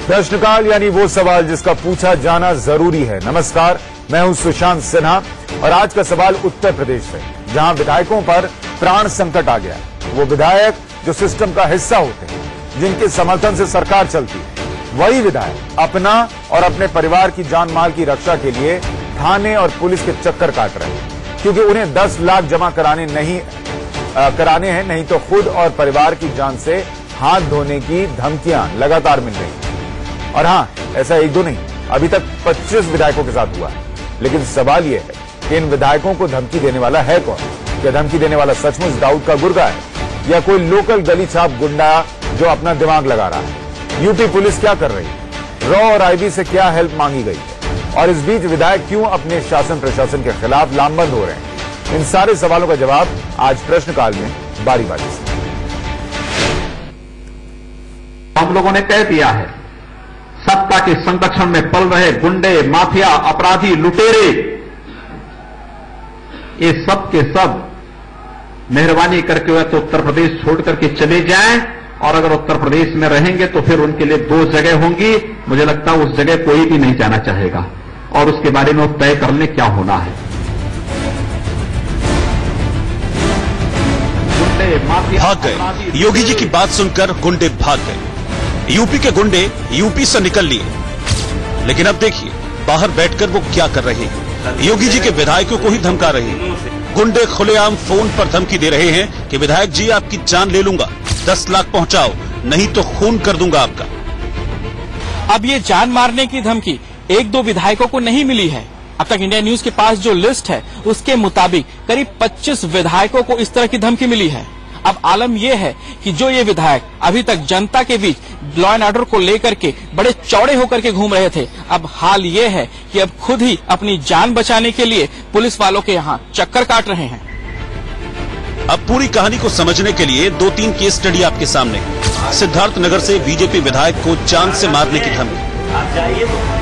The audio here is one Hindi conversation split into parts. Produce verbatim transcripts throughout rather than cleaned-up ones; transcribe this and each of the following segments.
प्रश्नकाल यानी वो सवाल जिसका पूछा जाना जरूरी है। नमस्कार, मैं हूं सुशांत सिन्हा और आज का सवाल उत्तर प्रदेश से, जहां विधायकों पर प्राण संकट आ गया है। वो विधायक जो सिस्टम का हिस्सा होते हैं, जिनके समर्थन से सरकार चलती है, वही विधायक अपना और अपने परिवार की जान माल की रक्षा के लिए थाने और पुलिस के चक्कर काट रहे हैं, क्योंकि उन्हें दस लाख जमा कराने नहीं आ, कराने हैं, नहीं तो खुद और परिवार की जान से हाथ धोने की धमकियां लगातार मिल रही हैं। और हां, ऐसा एक दो नहीं, अभी तक पच्चीस विधायकों के साथ हुआ है। लेकिन सवाल यह है कि इन विधायकों को धमकी देने वाला है कौन? क्या धमकी देने वाला सचमुच दाऊद का गुर्गा है या कोई लोकल गली छाप गुंडा जो अपना दिमाग लगा रहा है? यूपी पुलिस क्या कर रही है? रॉ और आईबी से क्या हेल्प मांगी गई है? और इस बीच विधायक क्यों अपने शासन प्रशासन के खिलाफ लामबंद हो रहे हैं? इन सारे सवालों का जवाब आज प्रश्नकाल में बारी बारी से। हम लोगों ने तय दिया है, सत्ता के संरक्षण में पल रहे गुंडे, माफिया, अपराधी, लुटेरे, ये सब के सब मेहरबानी करके वह तो उत्तर प्रदेश छोड़ करके चले जाएं, और अगर उत्तर प्रदेश में रहेंगे तो फिर उनके लिए दो जगह होंगी। मुझे लगता है उस जगह कोई भी नहीं जाना चाहेगा, और उसके बारे में तय कर लें क्या होना है। भाग गए। योगी जी की बात सुनकर गुंडे भाग गए। यूपी के गुंडे यूपी से निकल लिए। लेकिन अब देखिए बाहर बैठकर वो क्या कर रहे हैं। योगी जी के विधायकों को ही धमका रहे हैं। गुंडे खुलेआम फोन पर धमकी दे रहे हैं कि विधायक जी आपकी जान ले लूंगा, दस लाख पहुंचाओ, नहीं तो खून कर दूंगा आपका। अब ये जान मारने की धमकी एक दो विधायकों को नहीं मिली है। अब तक इंडिया न्यूज के पास जो लिस्ट है उसके मुताबिक करीब पच्चीस विधायकों को इस तरह की धमकी मिली है। अब आलम यह है कि जो ये विधायक अभी तक जनता के बीच लॉ एंड ऑर्डर को लेकर के बड़े चौड़े होकर के घूम रहे थे, अब हाल ये है कि अब खुद ही अपनी जान बचाने के लिए पुलिस वालों के यहाँ चक्कर काट रहे हैं। अब पूरी कहानी को समझने के लिए दो तीन केस स्टडी आपके सामने। सिद्धार्थ नगर से बीजेपी विधायक को जान से मारने की धमकी।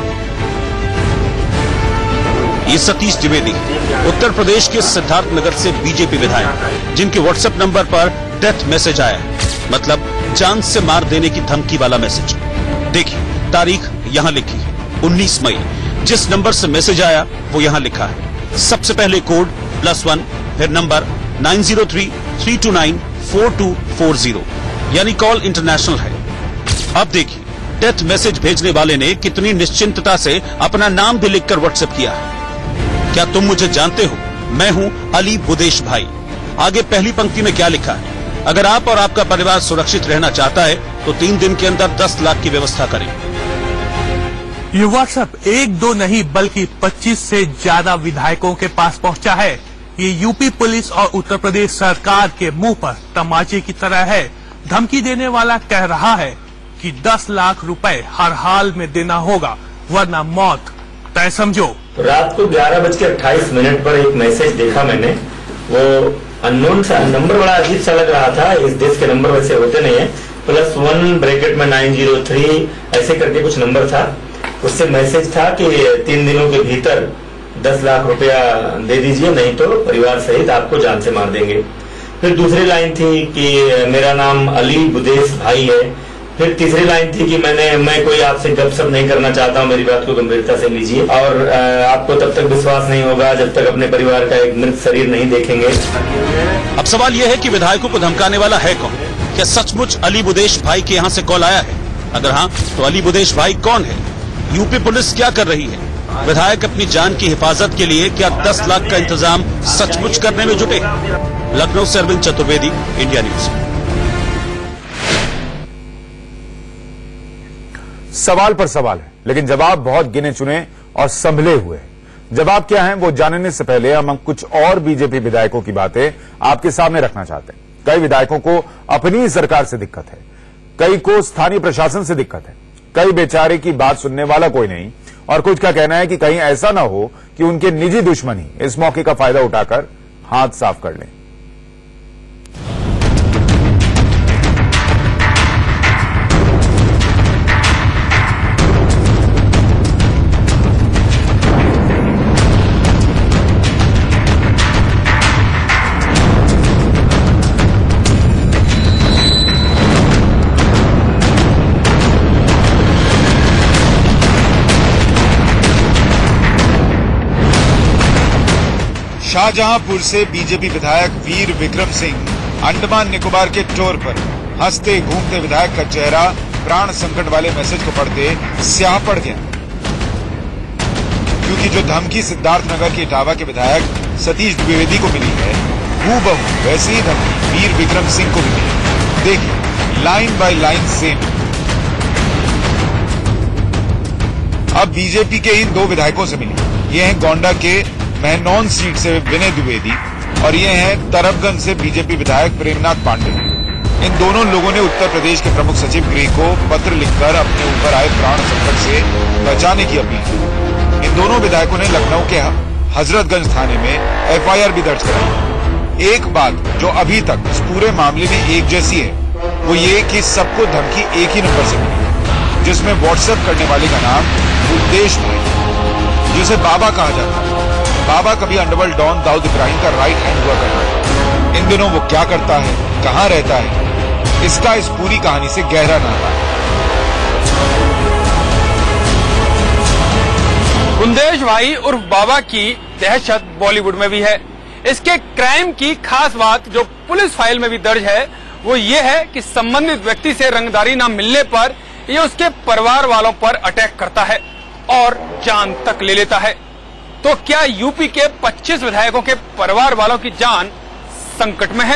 ये सतीश द्विवेदी उत्तर प्रदेश के सिद्धार्थ नगर से बीजेपी विधायक, जिनके व्हाट्सएप नंबर पर डेथ मैसेज आया, मतलब जान से मार देने की धमकी वाला मैसेज। देखिए तारीख यहाँ लिखी है उन्नीस मई। जिस नंबर से मैसेज आया वो यहाँ लिखा है। सबसे पहले कोड प्लस वन, फिर number nine zero three three two nine four two four zero, यानी कॉल इंटरनेशनल है। अब देखिए डेथ मैसेज भेजने वाले ने कितनी निश्चिंतता से अपना नाम भी लिखकर व्हाट्सएप किया है। क्या तुम मुझे जानते हो? मैं हूं अली बुदेश भाई। आगे पहली पंक्ति में क्या लिखा है? अगर आप और आपका परिवार सुरक्षित रहना चाहता है तो तीन दिन के अंदर दस लाख की व्यवस्था करें। ये व्हाट्सएप एक दो नहीं बल्कि पच्चीस से ज्यादा विधायकों के पास पहुंचा है। ये यूपी पुलिस और उत्तर प्रदेश सरकार के मुंह पर तमाचे की तरह है। धमकी देने वाला कह रहा है कि दस लाख रुपए हर हाल में देना होगा वरना मौत तय समझो। तो रात को ग्यारह बज के अट्ठाईस मिनट पर एक मैसेज देखा मैंने। वो अननोन सा नंबर, बड़ा अजीब सा लग रहा था। इस देश के नंबर वैसे होते नहीं है। प्लस वन ब्रैकेट में नाइन जीरो थ्री ऐसे करके कुछ नंबर था। उससे मैसेज था कि तीन दिनों के भीतर दस लाख रुपया दे दीजिए, नहीं तो परिवार सहित आपको जान से मार देंगे। फिर दूसरी लाइन थी कि मेरा नाम अली बुदेश भाई है। फिर तीसरी लाइन थी कि मैंने मैं कोई आपसे गपशप नहीं करना चाहता हूं, मेरी बात को गंभीरता से लीजिए, और आपको तब तक विश्वास नहीं होगा जब तक अपने परिवार का एक मृत शरीर नहीं देखेंगे। अब सवाल यह है कि विधायकों को धमकाने वाला है कौन? क्या सचमुच अली बुदेश भाई के यहाँ से कॉल आया है? अगर हाँ तो अली बुदेश भाई कौन है? यूपी पुलिस क्या कर रही है? विधायक अपनी जान की हिफाजत के लिए क्या दस लाख का इंतजाम सचमुच करने में जुटे? लखनऊ से अरविंद चतुर्वेदी, इंडिया न्यूज। सवाल पर सवाल है, लेकिन जवाब बहुत गिने चुने और संभले हुए हैं। जवाब क्या है वो जानने से पहले हम कुछ और बीजेपी विधायकों की बातें आपके सामने रखना चाहते हैं। कई विधायकों को अपनी सरकार से दिक्कत है, कई को स्थानीय प्रशासन से दिक्कत है, कई बेचारे की बात सुनने वाला कोई नहीं, और कुछ का कहना है कि कहीं ऐसा ना हो कि उनके निजी दुश्मन ही इस मौके का फायदा उठाकर हाथ साफ कर लें। शाहजहांपुर से बीजेपी विधायक वीर विक्रम सिंह अंडमान निकोबार के टूर पर हंसते घूमते विधायक का चेहरा प्राण संकट वाले मैसेज को पढ़ते स्याह पड़ गया, क्योंकि जो धमकी सिद्धार्थनगर के इटावा के विधायक सतीश द्विवेदी को मिली है, हूबहू वैसी ही धमकी वीर विक्रम सिंह को भी मिली। देखिए लाइन बाय लाइन सेम। अब बीजेपी के इन दो विधायकों से मिली। ये हैं गोंडा के महनौन सीट से विनय द्विवेदी और ये हैं तरफगंज से बीजेपी विधायक प्रेमनाथ पांडे। इन दोनों लोगों ने उत्तर प्रदेश के प्रमुख सचिव गृह को पत्र लिखकर अपने ऊपर आए प्राण संकट से बचाने की अपील की। इन दोनों विधायकों ने लखनऊ के हजरतगंज थाने में एफ आई आर भी दर्ज कराई। एक बात जो अभी तक इस पूरे मामले में एक जैसी है, वो ये कि सबको धमकी एक ही नंबर से मिली, जिसमें व्हाट्सएप करने वाले का नाम उद्देश भाई, जिसे बाबा कहा जाता है। बाबा कभी अंडरवर्ल्ड डॉन दाऊद इब्राहिम का राइट हैंड हुआ करता है। इन दिनों वो क्या करता है, कहां रहता है, इसका इस पूरी कहानी से गहरा नाता है। उद्देश भाई उर्फ बाबा की दहशत बॉलीवुड में भी है। इसके क्राइम की खास बात जो पुलिस फाइल में भी दर्ज है, वो ये है कि संबंधित व्यक्ति से रंगदारी न मिलने पर ये उसके परिवार वालों पर अटैक करता है और जान तक ले लेता है। तो क्या यूपी के पच्चीस विधायकों के परिवार वालों की जान संकट में है?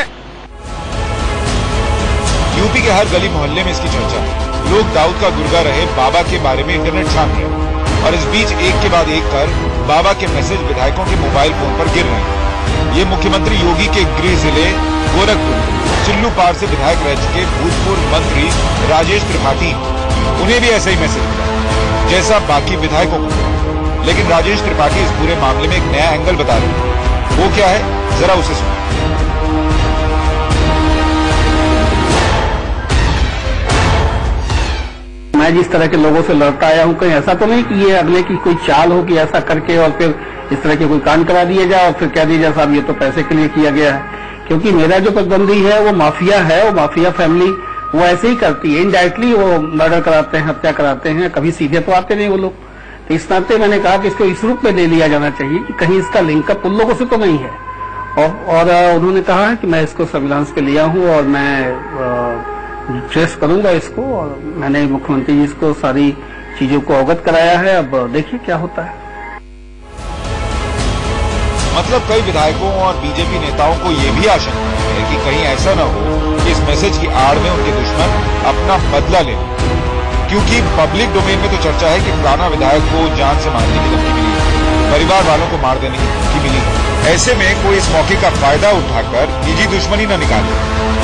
यूपी के हर गली मोहल्ले में इसकी चर्चा है। लोग दाऊद का गुर्गा रहे बाबा के बारे में इंटरनेट छान दिया और इस बीच एक के बाद एक कर बाबा के मैसेज विधायकों के मोबाइल फोन पर गिर रहे हैं। ये मुख्यमंत्री योगी के गृह जिले गोरखपुर चिल्लू पार से विधायक रह चुके भूतपूर्व मंत्री राजेश त्रिपाठी, उन्हें भी ऐसा ही मैसेज मिला जैसा बाकी विधायकों को। लेकिन राजेश त्रिपाठी इस पूरे मामले में एक नया एंगल बता रहे हैं। वो क्या है, जरा उसे सुनिए। मैं जिस तरह के लोगों से लड़ता आया हूं, कहीं ऐसा तो नहीं कि ये अगले की कोई चाल हो कि ऐसा करके और फिर इस तरह के कोई कांड करा दिया जाए और फिर कह दिया जाए साहब ये तो पैसे के लिए किया गया है। क्योंकि मेरा जो प्रतिद्वंदी है वो माफिया है, वो माफिया फैमिली वो ऐसे ही करती है। इनडायरेक्टली वो मर्डर कराते हैं, हत्या कराते हैं, कभी सीधे तो आते नहीं वो लोग। तो इस नाते मैंने कहा कि इसको इस रूप में ले लिया जाना चाहिए कि कहीं इसका लिंकअप उन लोगों से तो नहीं है। और, और उन्होंने कहा है कि मैं इसको सर्विलांस पे लिया हूं और मैं ट्रेस करूंगा इसको, और मैंने मुख्यमंत्री जी को सारी चीजों को अवगत कराया है। अब देखिए क्या होता है। मतलब कई विधायकों और बीजेपी नेताओं को ये भी आशंका है कि कहीं ऐसा न हो कि इस मैसेज की आड़ में उनके दुश्मन अपना बदला ले, क्योंकि पब्लिक डोमेन में तो चर्चा है कि फलाना विधायक को जान से मारने की धमकी मिली है, परिवार वालों को मार देने की धमकी मिली है। ऐसे में कोई इस मौके का फायदा उठाकर निजी दुश्मनी न निकाले।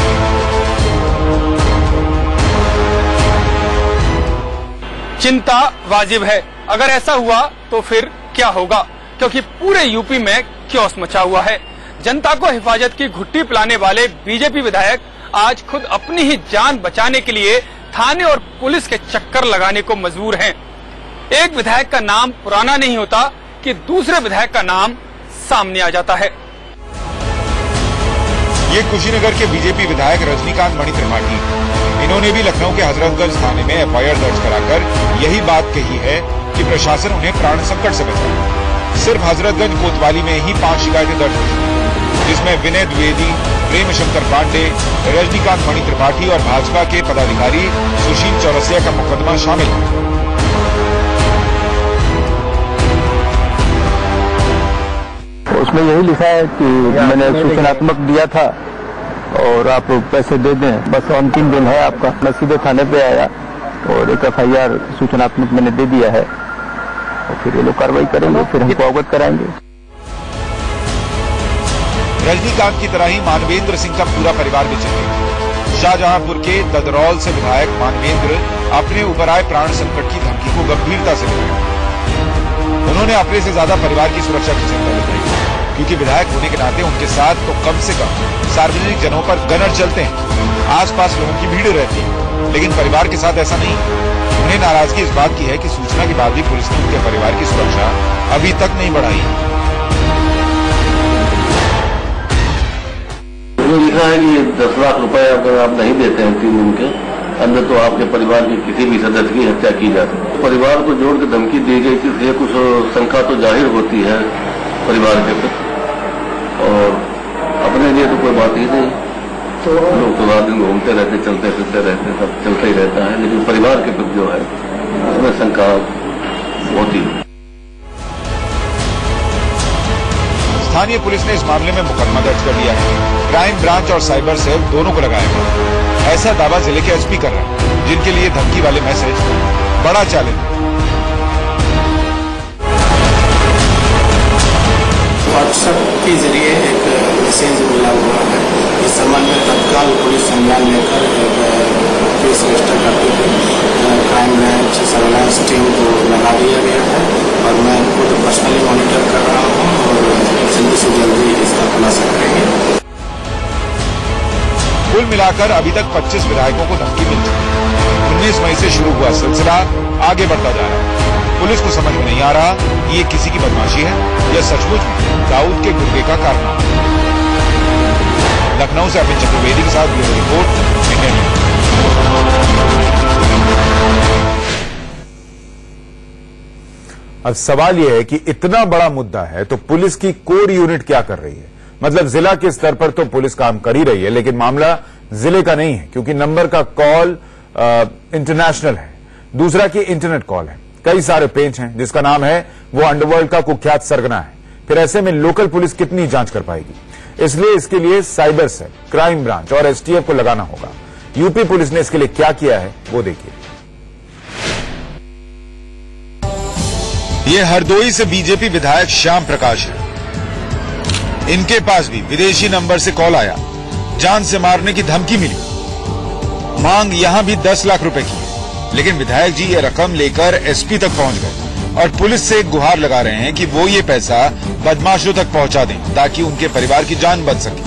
चिंता वाजिब है। अगर ऐसा हुआ तो फिर क्या होगा, क्योंकि पूरे यूपी में क्योस मचा हुआ है। जनता को हिफाजत की घुट्टी पिलाने वाले बीजेपी विधायक आज खुद अपनी ही जान बचाने के लिए थाने और पुलिस के चक्कर लगाने को मजबूर हैं। एक विधायक का नाम पुराना नहीं होता कि दूसरे विधायक का नाम सामने आ जाता है। ये कुशीनगर के बीजेपी विधायक रजनीकांत मणि त्रिपाठी, इन्होंने भी लखनऊ के हजरतगंज थाने में एफ आई आर दर्ज कराकर यही बात कही है कि प्रशासन उन्हें प्राण संकट से बचाए। सिर्फ हजरतगंज कोतवाली में ही पांच शिकायतें दर्ज हुई, जिसमें विनय द्विवेदी, प्रेम शंकर पांडे, रजनीकांत मणि त्रिपाठी और भाजपा के पदाधिकारी सुशील चौरसिया का मुकदमा शामिल है। उसमें यही लिखा है कि मैंने सूचनात्मक दिया था और आप पैसे दे दें, बस अंतिम दिन है आपका। मैं सीधे थाने पे आया और एक एफ आई आर सूचनात्मक मैंने दे दिया है और फिर ये लोग कार्रवाई करेंगे, फिर हमको अवगत कराएंगे। रजनीकांत की तरह ही मानवेंद्र सिंह का पूरा परिवार भी चिंतित। शाहजहांपुर के ददरौल से विधायक मानवेंद्र अपने ऊपर आए प्राण संकट की धमकी को गंभीरता से लेते। उन्होंने अपने से ज्यादा परिवार की सुरक्षा की चिंता बताई, क्योंकि विधायक होने के नाते उनके साथ तो कम से कम सार्वजनिक जगहों पर गनर चलते हैं, आसपास लोगों की भीड़ रहती है, लेकिन परिवार के साथ ऐसा नहीं। उन्हें नाराजगी इस बात की है कि सूचना के बाद भी पुलिस ने उनके परिवार की सुरक्षा अभी तक नहीं बढ़ाई। लिखा है कि दस लाख रुपए अगर आप नहीं देते हैं तीन दिन के अंदर तो आपके परिवार के किसी भी सदस्य की हत्या की जा सकती है। परिवार को जोड़ के धमकी दी गई, इसलिए कुछ शंका तो जाहिर होती है परिवार के प्रति। लिए तो कोई बात ही नहीं, तो लोग तो रात दिन घूमते रहते, चलते फिरते रहते, सब चलता ही रहता है, लेकिन परिवार के प्रति जो है उसमें शंका होती है। स्थानीय पुलिस ने इस मामले में मुकदमा दर्ज कर लिया है। क्राइम ब्रांच और साइबर सेल दोनों को लगाया गया। ऐसा दावा जिले के एसपी कर रहे हैं, जिनके लिए धमकी वाले मैसेज बड़ा चैलेंज है। व्हाट्सएप के जरिए एक मैसेज मिला हुआ है। इस संबंध में तत्काल पुलिस संज्ञान लेकर केस रजिस्टर करते हुए क्राइम ब्रांच सर्वेलांस टीम को लगा दिया गया है और मैं खुद पर्सनली मॉनिटर कर रहा हूँ और जल्दी से जल्दी इसका खुलासा करेंगे। कुल मिलाकर अभी तक पच्चीस विधायकों को धमकी मिल चुकी है। उन्नीस मई से शुरू हुआ सिलसिला आगे बढ़ता जा रहा है। पुलिस को समझ में नहीं आ रहा कि ये किसी की बदमाशी है या सचमुच में दाऊद के गुर्गे का कारनामा। लखनऊ से अमित चतुर्वेदी के साथ ब्यूरो रिपोर्ट, इंडिया न्यूज। अब सवाल यह है कि इतना बड़ा मुद्दा है तो पुलिस की कोर यूनिट क्या कर रही है? मतलब जिला के स्तर पर तो पुलिस काम कर ही रही है, लेकिन मामला जिले का नहीं है, क्योंकि नंबर का कॉल इंटरनेशनल है, दूसरा की इंटरनेट कॉल है, कई सारे पेंच हैं, जिसका नाम है वो अंडरवर्ल्ड का कुख्यात सरगना है। फिर ऐसे में लोकल पुलिस कितनी जांच कर पाएगी? इसलिए इसके लिए साइबर सेल, क्राइम ब्रांच और एसटीएफ को लगाना होगा। यूपी पुलिस ने इसके लिए क्या किया है वो देखिए। ये हरदोई से बीजेपी विधायक श्याम प्रकाश है। इनके पास भी विदेशी नंबर से कॉल आया, जान से मारने की धमकी मिली। मांग यहां भी दस लाख रुपए की है, लेकिन विधायक जी ये रकम लेकर एसपी तक पहुंच गए और पुलिस से एक गुहार लगा रहे हैं कि वो ये पैसा बदमाशों तक पहुंचा दें ताकि उनके परिवार की जान बच सके।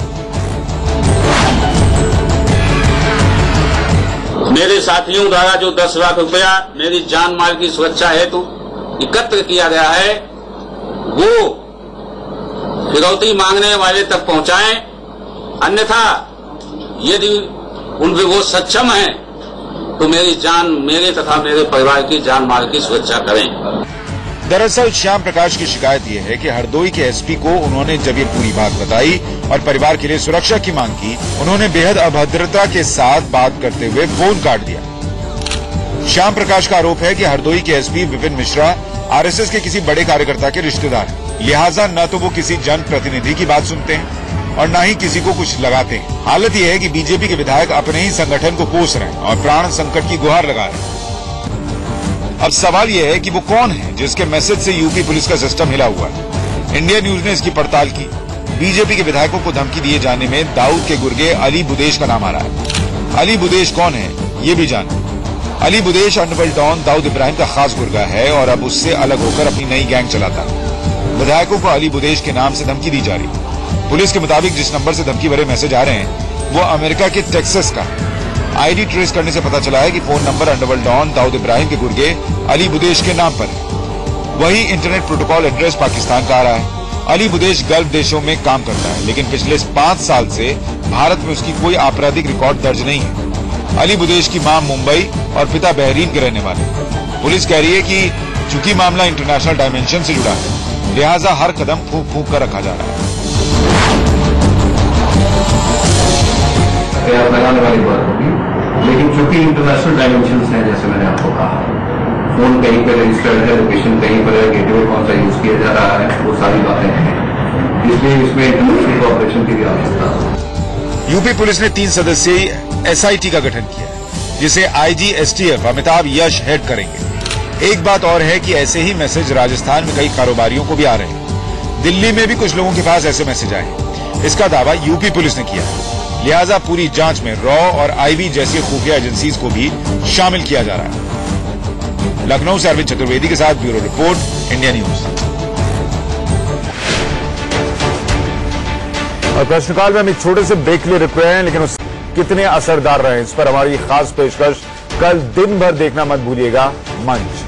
मेरे साथियों द्वारा जो दस लाख रुपया मेरी जान माल की सुरक्षा हेतु एकत्र किया गया है, वो फिरौती मांगने वाले तक पहुंचाएं, अन्यथा यदि उनमें वो सक्षम हैं तो मेरी जान, मेरे तथा मेरे परिवार की जान माल की सुरक्षा करें। दरअसल श्याम प्रकाश की शिकायत यह है कि हरदोई के एसपी को उन्होंने जब ये पूरी बात बताई और परिवार के लिए सुरक्षा की मांग की, उन्होंने बेहद अभद्रता के साथ बात करते हुए फोन काट दिया। श्याम प्रकाश का आरोप है कि हरदोई के एसपी विपिन मिश्रा आरएसएस के किसी बड़े कार्यकर्ता के रिश्तेदार हैं, लिहाजा न तो वो किसी जन प्रतिनिधि की बात सुनते हैं और न ही किसी को कुछ लगाते हैं। हालत यह है कि बीजेपी के विधायक अपने ही संगठन को कोस रहे हैं और प्राण संकट की गुहार लगा रहे हैं। अब सवाल यह है कि वो कौन है जिसके मैसेज से यूपी पुलिस का सिस्टम हिला हुआ है। इंडिया न्यूज ने इसकी पड़ताल की। बीजेपी के विधायकों को धमकी दिए जाने में दाऊद के गुर्गे अली बुदेश का नाम आ रहा है। अली बुदेश कौन है ये भी जाने। अली बुदेश अंडरवर्ल्ड डॉन दाऊद इब्राहिम का खास गुर्गा है और अब उससे अलग होकर अपनी नई गैंग चलाता है। विधायकों को अली बुदेश के नाम से धमकी दी जा रही है। पुलिस के मुताबिक जिस नंबर से धमकी भरे मैसेज आ रहे हैं वो अमेरिका के टेक्सास का है। आईडी ट्रेस करने से पता चला है कि phone number underworld don Dawood Ibrahim के गुर्गे अली बुदेश के नाम पर है। वही इंटरनेट प्रोटोकॉल एड्रेस पाकिस्तान का आ रहा है। अली बुदेश गल्फ देशों में काम करता है, लेकिन पिछले पांच साल से भारत में उसकी कोई आपराधिक रिकॉर्ड दर्ज नहीं है। अली बुदेश की मां मुंबई और पिता बहरीन के रहने वाले। पुलिस कह रही है कि चूंकि मामला इंटरनेशनल डायमेंशन से जुड़ा है, लिहाजा हर कदम फूंक फूंक कर रखा जा रहा है। लगाने वाली बात होगी, लेकिन चूंकि इंटरनेशनल डायमेंशन है, जैसे मैंने आपको कहा, फोन कहीं पर रजिस्टर्ड है, लोकेशन कहीं पर है, गेटवे कौन सा यूज किया जा रहा है, वो सारी बातें हैं। इसलिए इसमें इंटरनेशनल कोऑपरेशन की भी आवश्यकता है। यूपी पुलिस ने तीन सदस्यीय एसआईटी का गठन किया है, जिसे IG STF Amitabh Yash head करेंगे। एक बात और है कि ऐसे ही मैसेज राजस्थान में कई कारोबारियों को भी आ रहे हैं। दिल्ली में भी कुछ लोगों के पास ऐसे मैसेज आए। इसका दावा यूपी पुलिस ने किया है। लिहाजा पूरी जांच में रॉ और आईबी जैसी खुफिया एजेंसीज को भी शामिल किया जा रहा है। लखनऊ से अरविंद चतुर्वेदी के साथ ब्यूरो रिपोर्ट, इंडिया न्यूज। और प्रश्नकाल में हम एक छोटे से ब्रेक लिए रुक रहे हैं, लेकिन उस कितने असरदार रहे इस पर हमारी खास पेशकश कल दिन भर देखना मत भूलिएगा मंच।